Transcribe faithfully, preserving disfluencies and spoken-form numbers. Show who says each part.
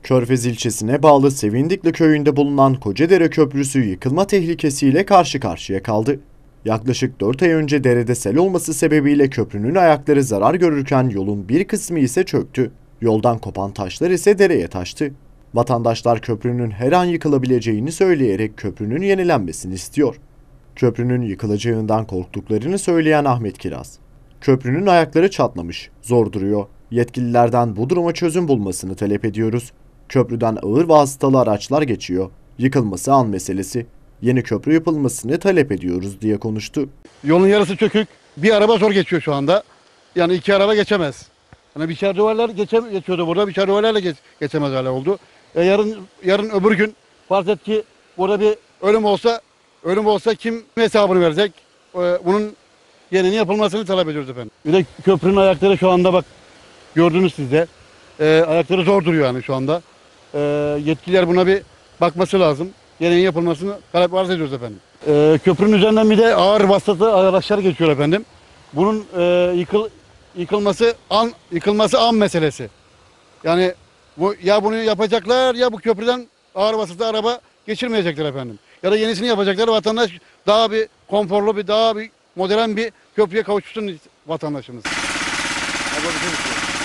Speaker 1: Körfez ilçesine bağlı Sevindikli köyünde bulunan Kocadere Köprüsü yıkılma tehlikesiyle karşı karşıya kaldı. Yaklaşık dört ay önce derede sel olması sebebiyle köprünün ayakları zarar görürken yolun bir kısmı ise çöktü. Yoldan kopan taşlar ise dereye taştı. Vatandaşlar köprünün her an yıkılabileceğini söyleyerek köprünün yenilenmesini istiyor. Köprünün yıkılacağından korktuklarını söyleyen Ahmet Kiraz, "Köprünün ayakları çatlamış, zor duruyor. Yetkililerden bu duruma çözüm bulmasını talep ediyoruz. Köprüden ağır vasıtalı araçlar geçiyor. Yıkılması an meselesi. Yeni köprü yapılmasını talep ediyoruz," diye konuştu.
Speaker 2: Yolun yarısı çökük. Bir araba zor geçiyor şu anda. Yani iki araba geçemez. Hani bir şarjörler geçe, geçiyordu burada. Bir şarjörlerle geç, geçemez hale oldu. E yarın yarın öbür gün farz et ki burada bir ölüm olsa ölüm olsa kim hesabını verecek? E, bunun yeninin yapılmasını talep ediyoruz efendim. Bir de köprünün ayakları şu anda bak gördünüz siz de. E, ayakları zor duruyor yani şu anda. E, yetkililer buna bir bakması lazım. Yeninin yapılmasını talep arz ediyoruz efendim. E, köprünün üzerinden bir de ağır vasıtlı araçlar geçiyor efendim. Bunun e, yıkıl, yıkılması an yıkılması an meselesi. Yani bu ya bunu yapacaklar ya bu köprüden ağır vasıtlı araba geçirmeyecekler efendim. Ya da yenisini yapacaklar, vatandaş daha bir konforlu bir daha bir modern bir köprüye kavuşsun vatandaşımız.